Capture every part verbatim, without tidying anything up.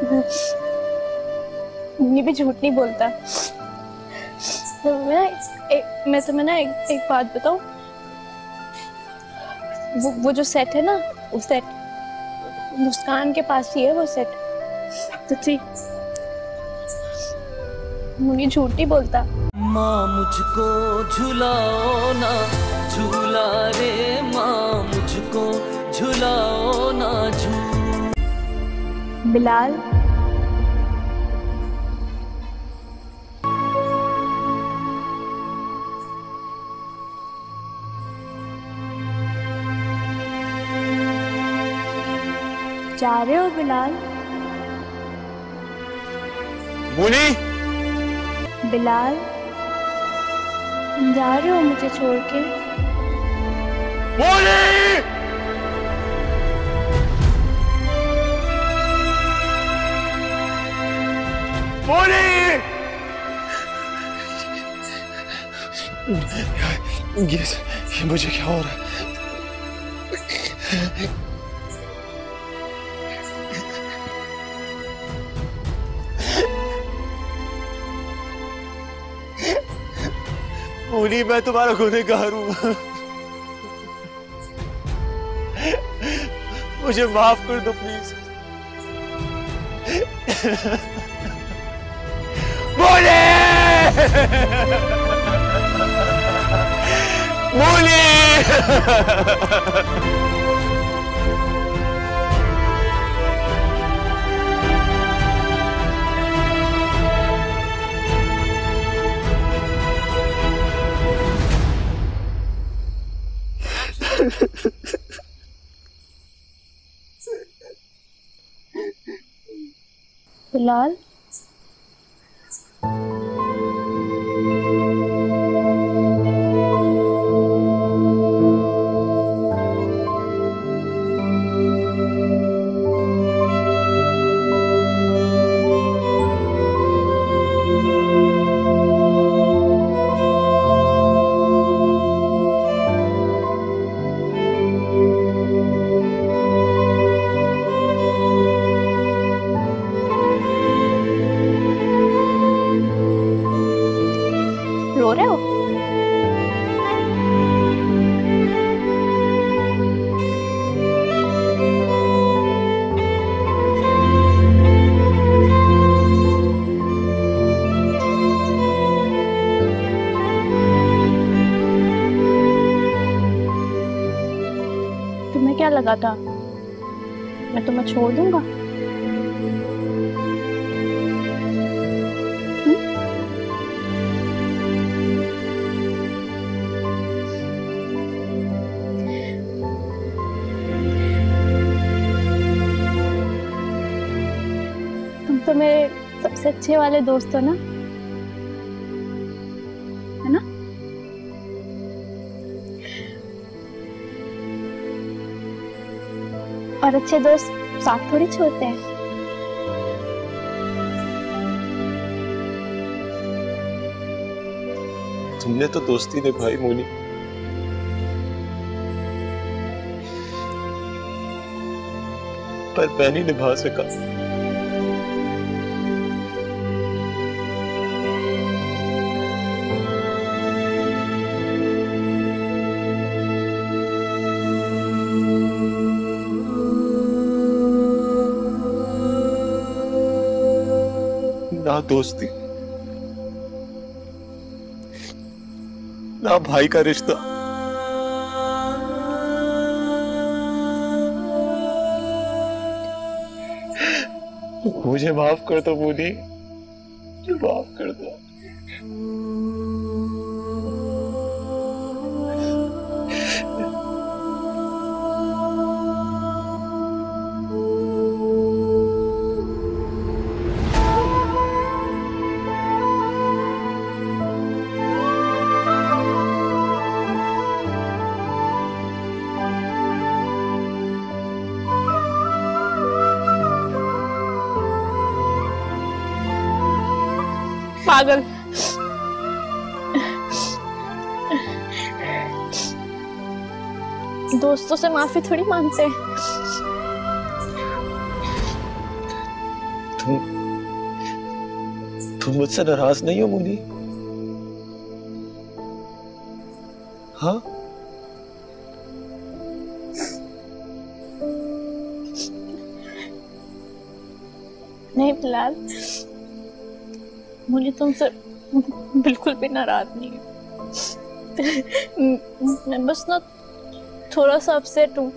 मुनी भी झूठ नहीं बोलता। तो मैं एक, मैं तुम्हें ना एक, एक बात बताऊं, वो वो जो सेट है ना, वो सेट मुस्कान के पास ही है वो सेट। तो ठीक, मुनी झूठ नहीं बोलता। माँ मुझको झुलाओ ना झूला रे, माँ मुझको झुलाओ ना झूला। बिलाल, जा रहे हो बिलाल? मुनी, बिलाल, जा रहे हो मुझे छोड़ के? मुनी! मुनी! ये, ये मुझे क्या हो रहा है? मुनी, मैं तुम्हारा गुनहगार हूं, मुझे माफ कर दो प्लीज। मुनी! मुनी! बिलाल, रो रहे हो? तुम्हें क्या लगा था मैं तुम्हें छोड़ दूंगा? तो मेरे सबसे अच्छे वाले दोस्त हो ना, है ना? और अच्छे दोस्त साथ थोड़ी छोड़ते हैं। तुमने तो दोस्ती निभाई मुनी, पर मैं नहीं निभा सका। ना दोस्ती, ना भाई का रिश्ता, मुझे माफ कर दो मुनी, मुझे माफ कर दो। पागल, दोस्तों से माफी थोड़ी मांगते हैं। तुम तुम मुझसे नाराज नहीं हो मुनी? हाँ? नहीं बिलाल, मुझे तुमसे बिल्कुल भी नाराज नहीं हूँ। मैं बस ना थोड़ा सा अपसेट हूँ।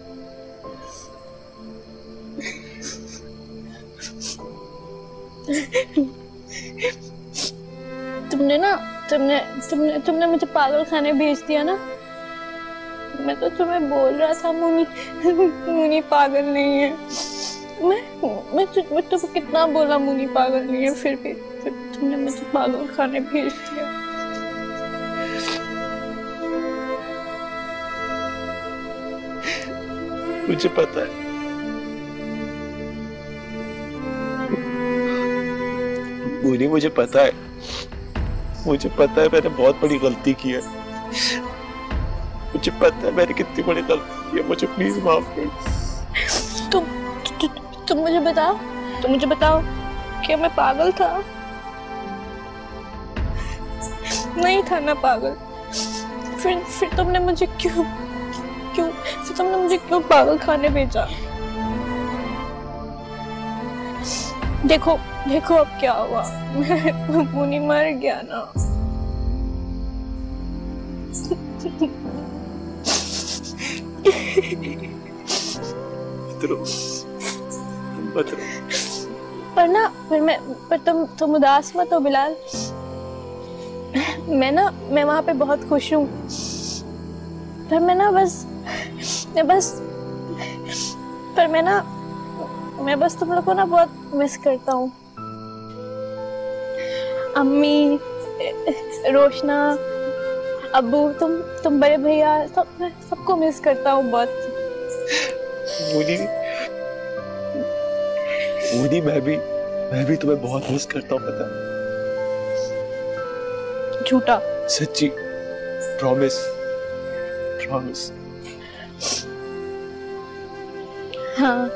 तुमने ना तुमने तुमने तुमने मुझे पागल खाने भेज दिया ना। मैं तो तुम्हें बोल रहा था मुनी मुनी पागल नहीं है। मैं मैं तु, मैं तुमको कितना बोला मुनी पागल नहीं है, फिर भी फिर तुमने मुझे पागल खाने भेज दिया। मुझे पता है, मुनी मुझे पता है, मुझे पता है मैंने बहुत बड़ी गलती की है। मुझे पता है मैंने कितनी बड़ी गलती की है। मुझे प्लीज माफ कर। तुम तु, तु, तुम मुझे बताओ तुम मुझे बताओ क्या मैं पागल था? नहीं था ना पागल। फिर फिर तुमने मुझे क्यों क्यों फिर तुमने मुझे क्यों पागल खाने भेजा? देखो देखो अब क्या हुआ। मुनी मर गया ना। मत रो, मत रो। पर ना फिर मैं पर तुम तुम उदास मत हो बिलाल। मैं ना मैं वहां पे बहुत खुश हूँ। पर मैं ना बस मैं बस पर मैं ना मैं बस तुम लोग को ना बहुत मिस करता हूँ। अम्मी, रोशना, अब्बू, तुम तुम बड़े भैया, सब मैं सबको मिस करता हूँ बहुत। मुनी, मुनी मैं भी मैं भी तुम्हें बहुत मिस करता हूँ, पता? झूठा। सच्ची, प्रॉमिस प्रॉमिस। हाँ,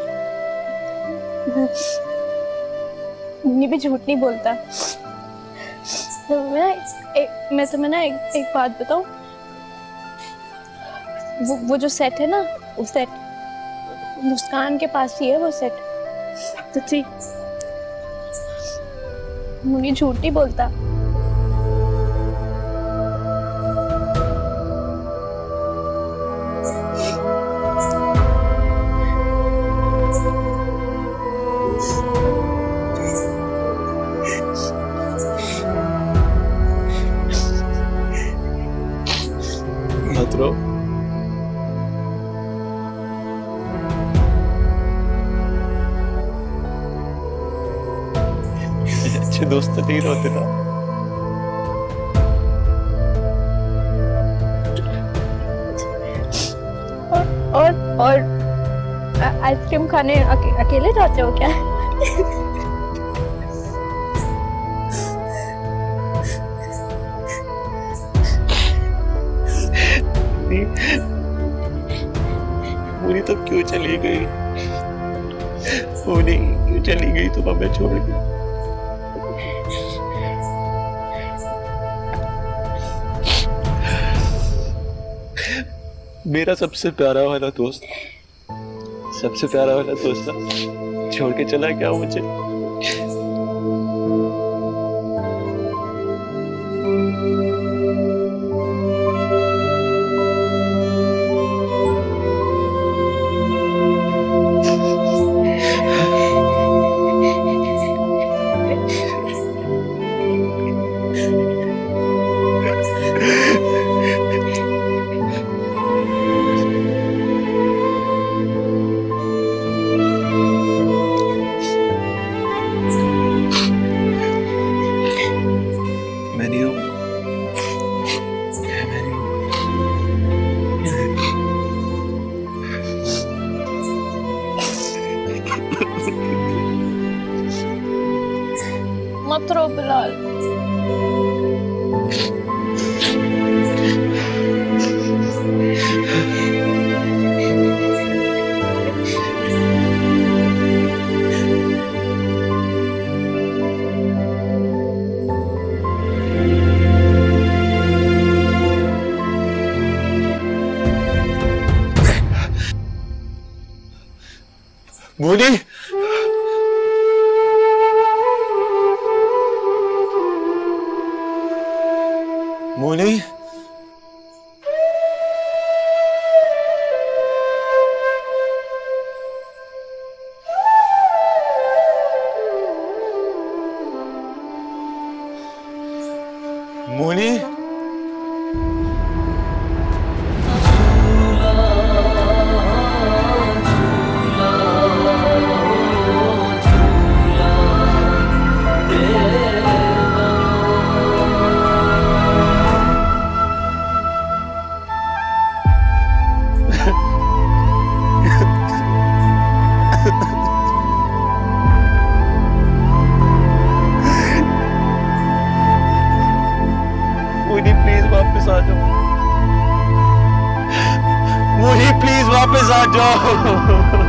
ये भी झूठ नहीं बोलता। मैं एक मैं तुम्हें ना एक, एक बात बताऊं। वो वो जो सेट है ना, वो सेट मुस्कान के पास ही है वो सेट। सच्ची, मुझे झूठ नहीं बोलता। मत रो। अच्छे दोस्त नहीं रोते ना। और और आइसक्रीम खाने अके, अकेले जाते हो क्या? पूरी तो क्यों चली गई? पूरी क्यों चली गई तुम हमें छोड़ के? मेरा सबसे प्यारा वाला दोस्त, सबसे प्यारा वाला दोस्त ना छोड़ के चला गया मुझे। मत रो बिलाल। मोनी, मोनी, मोनी, मोनी प्लीज वापस आ जाओ। मोनी प्लीज वापस आ जाओ।